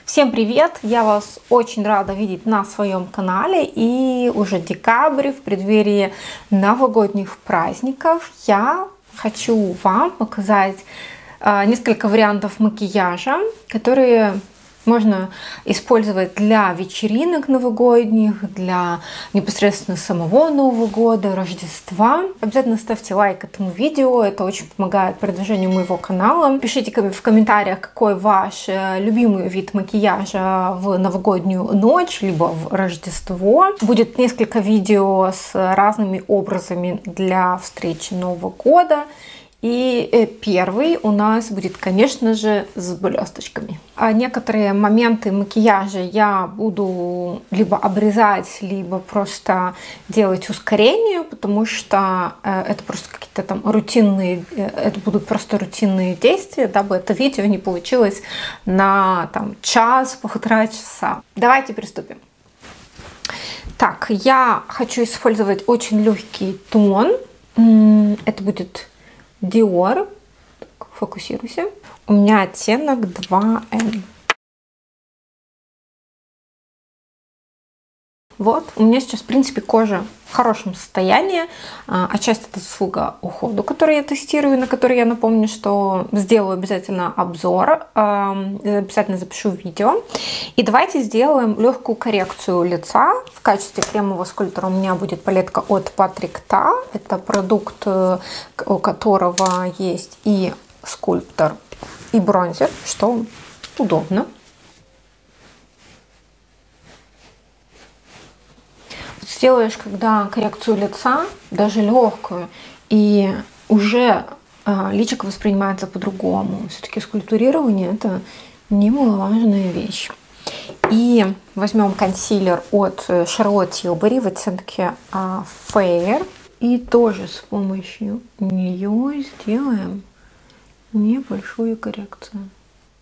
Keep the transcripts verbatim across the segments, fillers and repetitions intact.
Всем привет! Я вас очень рада видеть на своем канале. И уже декабрь, в преддверии новогодних праздников, я хочу вам показать э, несколько вариантов макияжа, которые можно использовать для вечеринок новогодних, для непосредственно самого Нового года, Рождества. Обязательно ставьте лайк этому видео, это очень помогает продвижению моего канала. Пишите в комментариях, какой ваш любимый вид макияжа в новогоднюю ночь, либо в Рождество. Будет несколько видео с разными образами для встречи Нового года. И первый у нас будет, конечно же, с блесточками. А некоторые моменты макияжа я буду либо обрезать, либо просто делать ускорение, потому что это просто какие-то там рутинные, это будут просто рутинные действия, дабы это видео не получилось на там час, полтора часа. Давайте приступим. Так, я хочу использовать очень легкий тон. Это будет Dior. Так, фокусируйся. У меня оттенок два эн. Вот, у меня сейчас, в принципе, кожа в хорошем состоянии. Отчасти это заслуга ухода, который я тестирую, на который я напомню, что сделаю обязательно обзор, обязательно запишу видео. И давайте сделаем легкую коррекцию лица. В качестве кремового скульптора у меня будет палетка от Patrick Ta. Это продукт, у которого есть и скульптор, и бронзер, что удобно. Сделаешь, когда коррекцию лица, даже легкую, и уже э, личико воспринимается по-другому. Все-таки скульптурирование — это немаловажная вещь. И возьмем консилер от Charlotte Tilbury в оттенке э, Fair. И тоже с помощью нее сделаем небольшую коррекцию.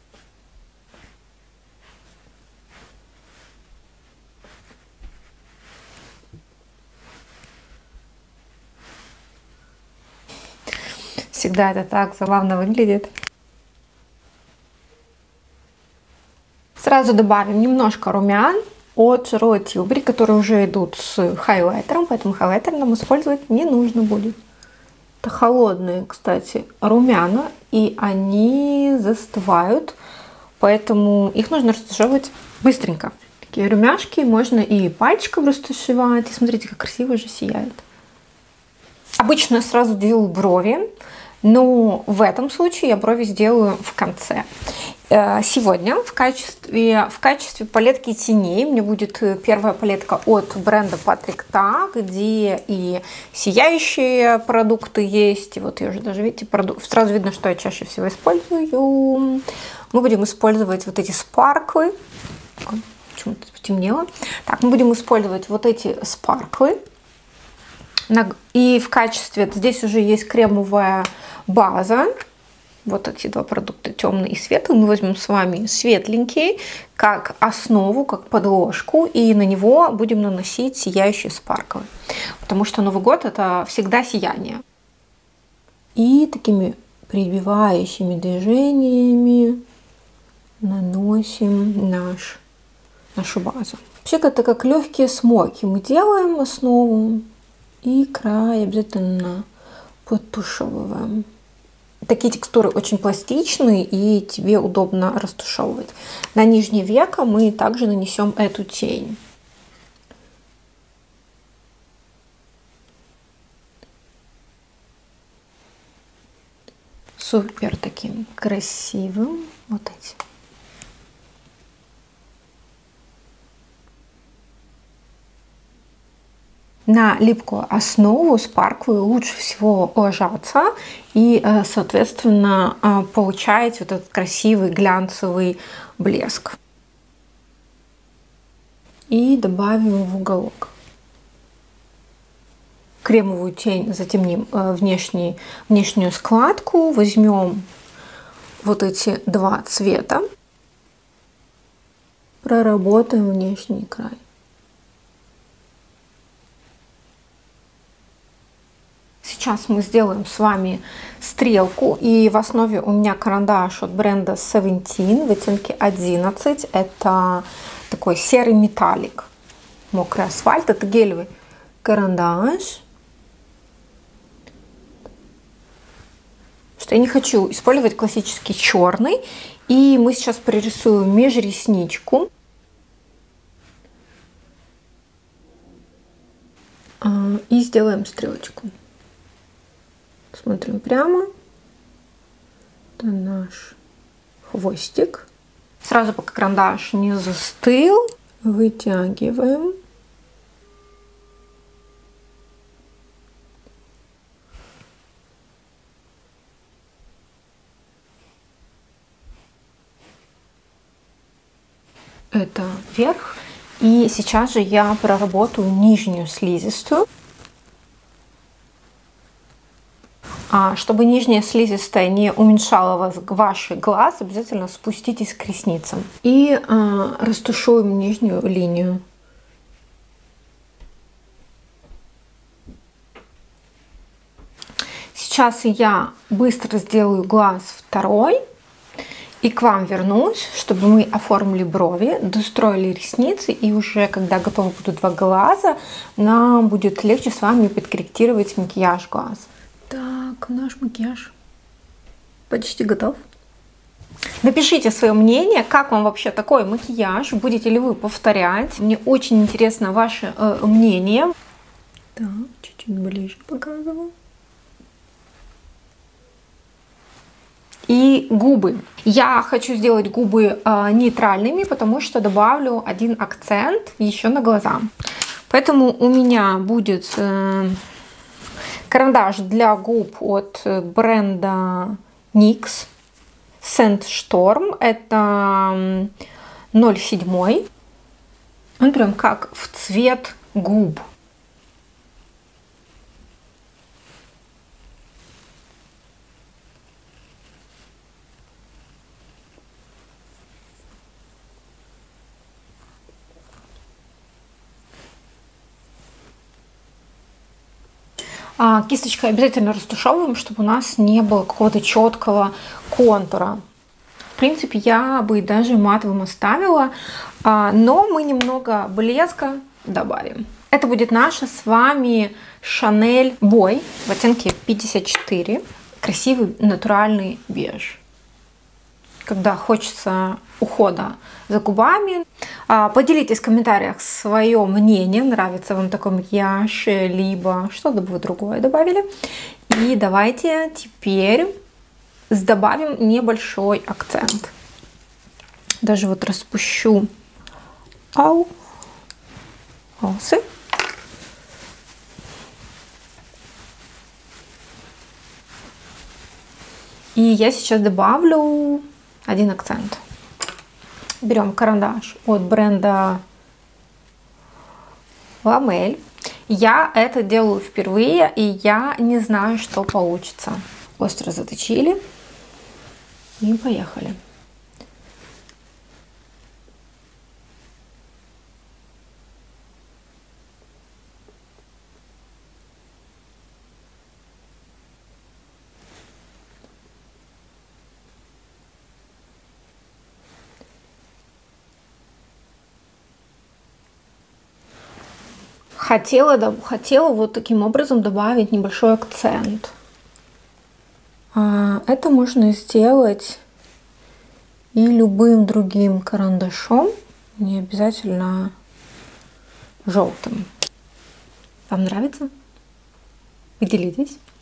Всегда это так забавно выглядит. Сразу добавим немножко румян от Charlotte Tilbury, которые уже идут с хайлайтером, поэтому хайлайтер нам использовать не нужно будет. Это холодные, кстати, румяна, и они застывают, поэтому их нужно растушевывать быстренько. Такие румяшки можно и пальчиком растушевать, и смотрите, как красиво же сияет. Обычно я сразу делаю брови, но в этом случае я брови сделаю в конце. Сегодня в качестве, в качестве палетки теней у меня будет первая палетка от бренда Patrick Ta, где и сияющие продукты есть. И вот я уже даже, видите, продукт, сразу видно, что я чаще всего использую. Мы будем использовать вот эти спарклы. Почему-то потемнело. Так, мы будем использовать вот эти спарклы. И в качестве, здесь уже есть кремовая база. Вот эти два продукта, темный и светлый. Мы возьмем с вами светленький как основу, как подложку. И на него будем наносить сияющие спарклы. Потому что Новый год — это всегда сияние. И такими прибивающими движениями наносим наш, нашу базу. Вообще это как легкие смоки. Мы делаем основу. И край обязательно подтушевываем. Такие текстуры очень пластичные, и тебе удобно растушевывать. На нижнее веко мы также нанесем эту тень. Супер таким красивым. Вот этим. На липкую основу спарклы лучше всего ложатся и, соответственно, получаете вот этот красивый глянцевый блеск. И добавим в уголок. Кремовую тень затемним внешний, внешнюю складку. Возьмем вот эти два цвета. Проработаем внешний край. сейчас мы сделаем с вами стрелку. И в основе у меня карандаш от бренда семнадцать в оттенке одиннадцать. Это такой серый металлик. Мокрый асфальт. Это гелевый карандаш. Что я не хочу использовать классический черный. И мы сейчас прорисуем межресничку. И сделаем стрелочку. Смотрим прямо. Это наш хвостик. Сразу, пока карандаш не застыл, вытягиваем. Это вверх. И сейчас же я проработаю нижнюю слизистую. А чтобы нижняя слизистая не уменьшала вас, ваши глаз, обязательно спуститесь к ресницам. И а, растушуем нижнюю линию. Сейчас я быстро сделаю глаз второй. И к вам вернусь, чтобы мы оформили брови, достроили ресницы. И уже когда готовы будут два глаза, нам будет легче с вами подкорректировать макияж глаз. Так, наш макияж почти готов. Напишите свое мнение, как вам вообще такой макияж. Будете ли вы повторять? Мне очень интересно ваше э, мнение. Так, чуть-чуть ближе показываю. И губы. Я хочу сделать губы э, нейтральными, потому что добавлю один акцент еще на глаза. Поэтому у меня будет э, карандаш для губ от бренда никс Sandstorm. Это ноль семь. Он прям как в цвет губ. А кисточкой обязательно растушевываем, чтобы у нас не было какого-то четкого контура. В принципе, я бы даже матовым оставила, но мы немного блеска добавим. Это будет наша с вами Chanel Boy в оттенке пятьдесят четыре. Красивый натуральный беж. Когда хочется ухода за губами. Поделитесь в комментариях свое мнение, нравится вам такой макияж, либо что-то бы вы другое добавили. И давайте теперь добавим небольшой акцент. Даже вот распущу ау, волосы. И я сейчас добавлю один акцент. Берем карандаш от бренда Ламель. Я это делаю впервые, и я не знаю, что получится. Остро заточили. И поехали. Хотела, да, хотела вот таким образом добавить небольшой акцент. А, это можно сделать и любым другим карандашом, не обязательно желтым. Вам нравится? Поделитесь.